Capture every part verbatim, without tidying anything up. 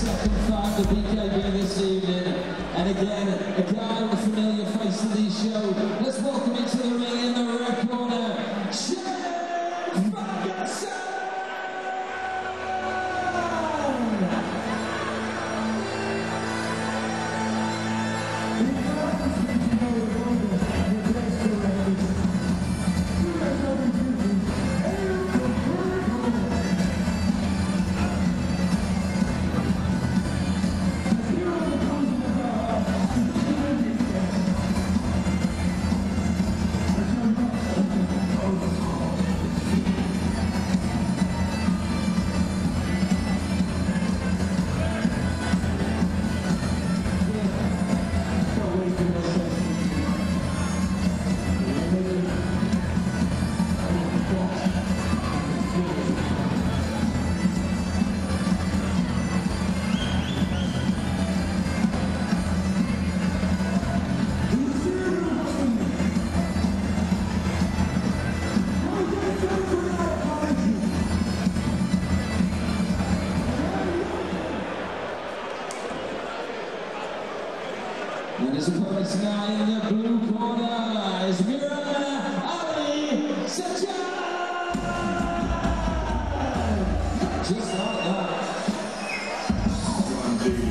second fight for B K B this evening. And again, a guy with a familiar face to the show. Let's welcome into the ring in the red corner, Chene Ferguson! And his opponent tonight in the blue corner is Mhiran Sajjad! Just like that. One day,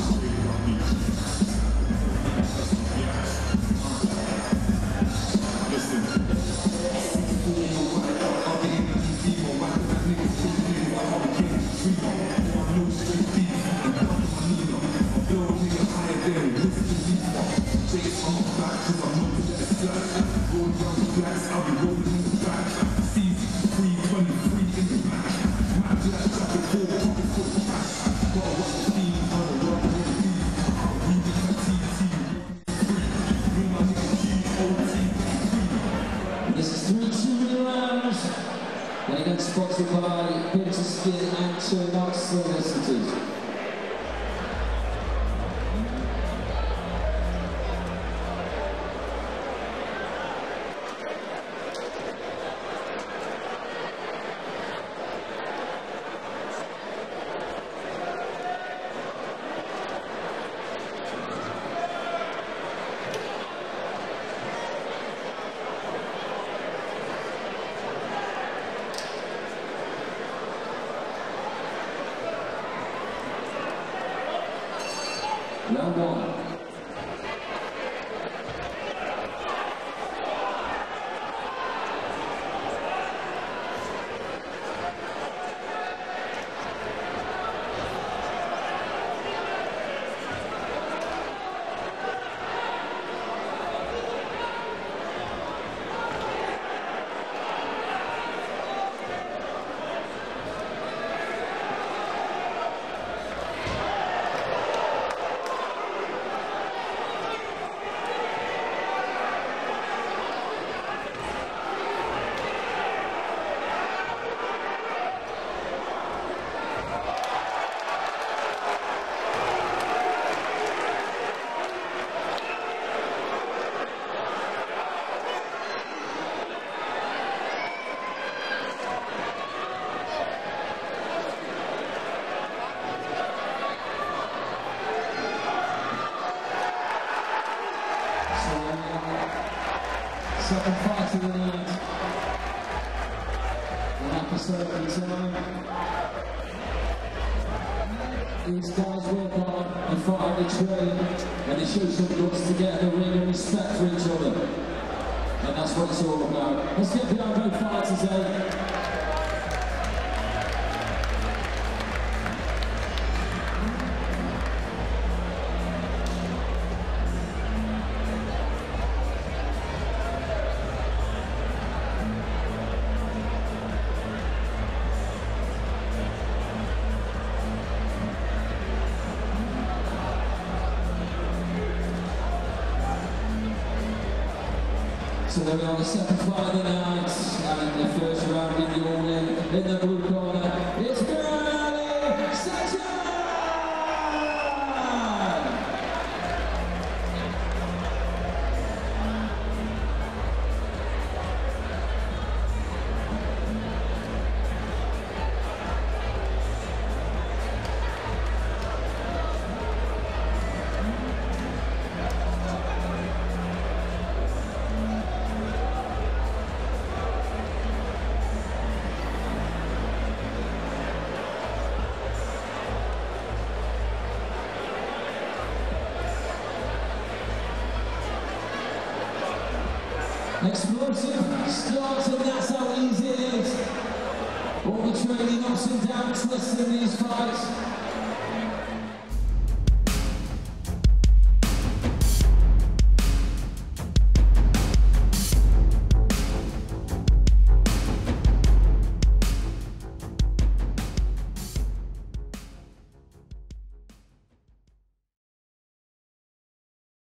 listen. This is three two rounds. And again, sponsored by Pinter Skin and Chene Solicitors. Round one. Second fight of the night. An episode in time. These guys work hard and fight the train, and they show some guts to get in the ring and respect for each other. And that's what it's all about. Let's get behind both fighters, eh? So they're on the second fight of the night, and the first round in the all-in, in the blue corner, it's Mhiran Sajjad! Explosive starts, and that's how easy it is. All the training, ups and downs, twists in these fights.